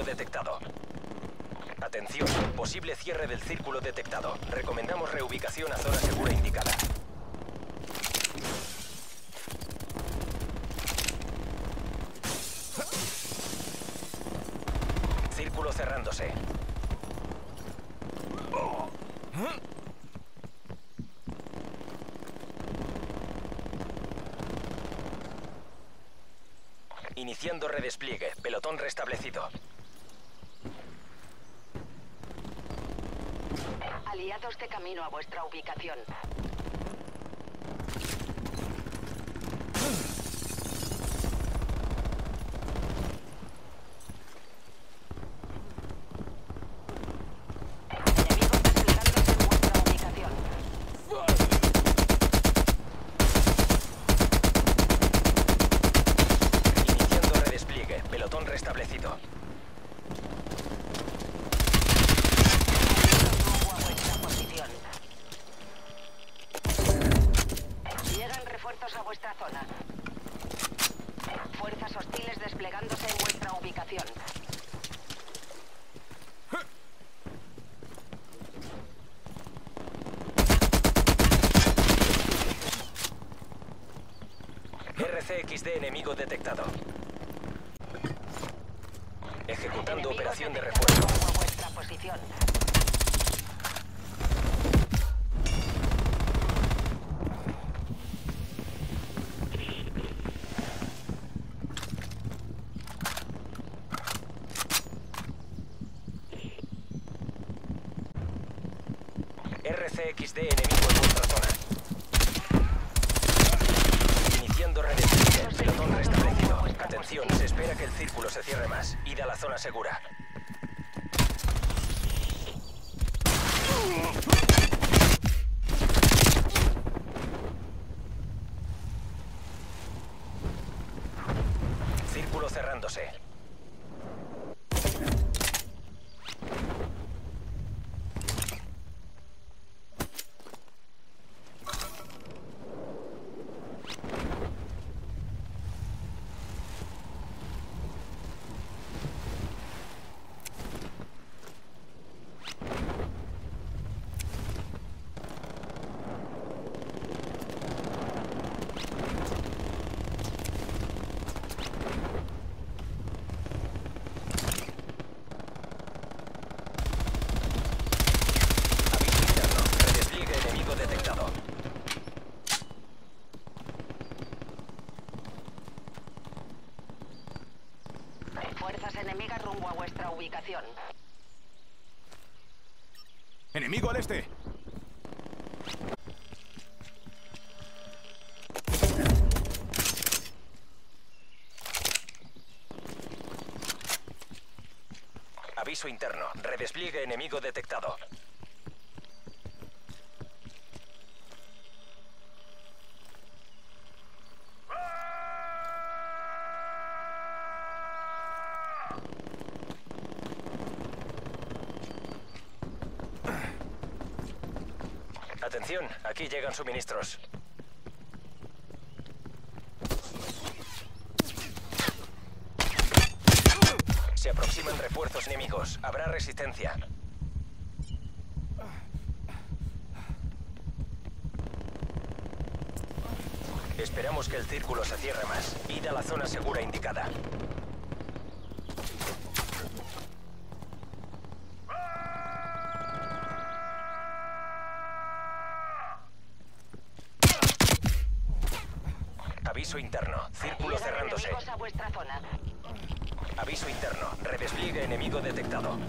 detectado. Atención, posible cierre del círculo detectado. Recomendamos reubicación a zona segura indicada. Círculo cerrándose. Iniciando redespliegue. Pelotón restablecido. Aliados de camino a vuestra ubicación. Restablecido. Llegan refuerzos a vuestra zona. Fuerzas hostiles desplegándose en vuestra ubicación. RCXD enemigo detectado. Ejecutando operación de refuerzo. A vuestra posición. RCXD enemigo en vuestra zona. Iniciando redespliegue. Pelotón restablecido. Atención, se espera que el círculo se cierre más. Id a la zona segura. Círculo cerrándose. Detectado. Fuerzas enemigas rumbo a vuestra ubicación. ¡Enemigo al este! Aviso interno. Redespliegue enemigo detectado. Atención, aquí llegan suministros. Se aproximan refuerzos enemigos. Habrá resistencia. Esperamos que el círculo se cierre más. Id a la zona segura indicada. Aviso interno. Círculo cerrándose. Enemigos a vuestra zona. Aviso interno. Redespliegue enemigo detectado.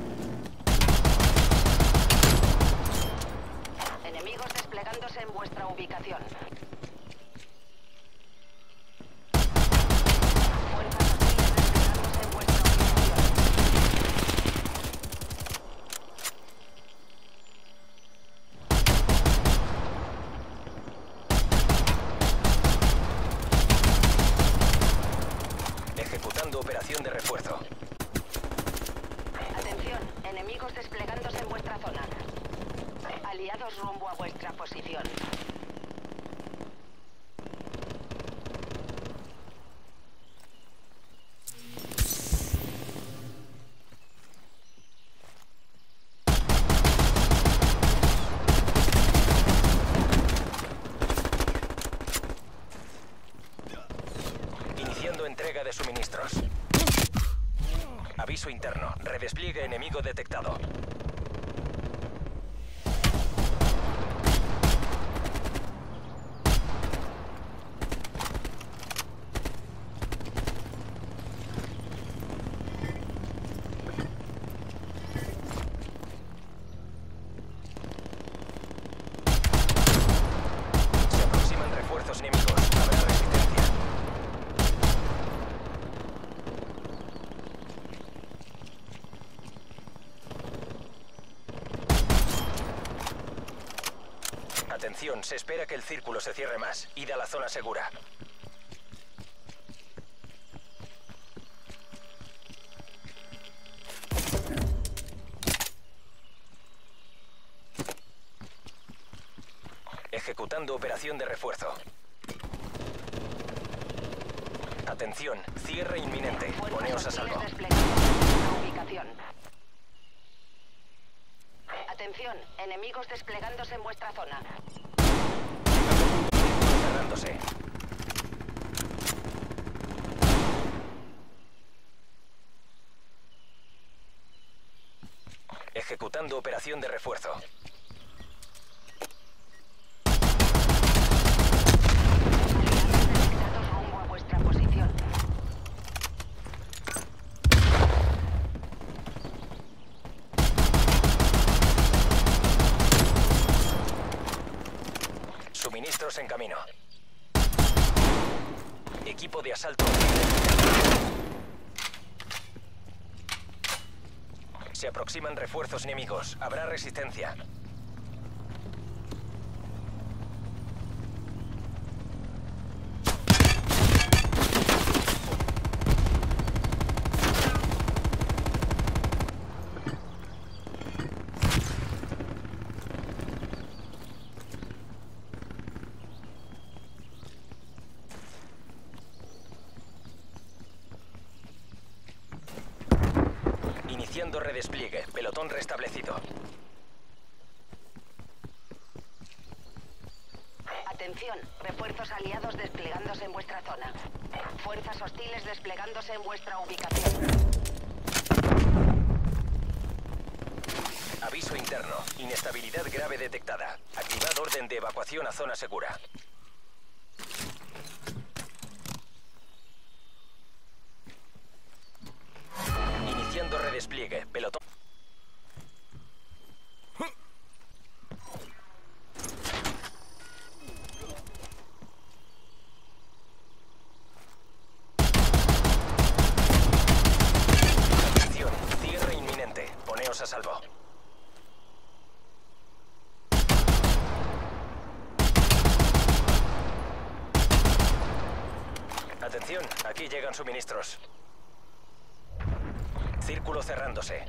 Enemigos desplegándose en vuestra ubicación. Fuerzas hostiles desplegándose en vuestra ubicación. Ejecutando operación de refuerzo. Atención, enemigos desplegándose en vuestra zona. Aliados rumbo a vuestra posición. Aviso interno. Redespliegue enemigo detectado. Se aproximan refuerzos enemigos. Habrá resistencia. Atención, se espera que el círculo se cierre más. Id a la zona segura. Ejecutando operación de refuerzo. Atención, cierre inminente. Poneos a salvo. Ubicación. Atención, enemigos desplegándose en vuestra zona. Cerrándose. Ejecutando operación de refuerzo. Detectados rumbo a vuestra posición. Suministros en camino. Equipo de asalto. Se aproximan refuerzos enemigos. Habrá resistencia. Iniciando redespliegue. Pelotón restablecido. Atención, refuerzos aliados desplegándose en vuestra zona. Fuerzas hostiles desplegándose en vuestra ubicación. Aviso interno. Inestabilidad grave detectada. Activad orden de evacuación a zona segura. Iniciando redespliegue. Pelotón. Atención. Cierre inminente. Poneos a salvo. Atención. Aquí llegan suministros. Círculo cerrándose.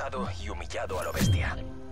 derrotado y humillado a lo bestia.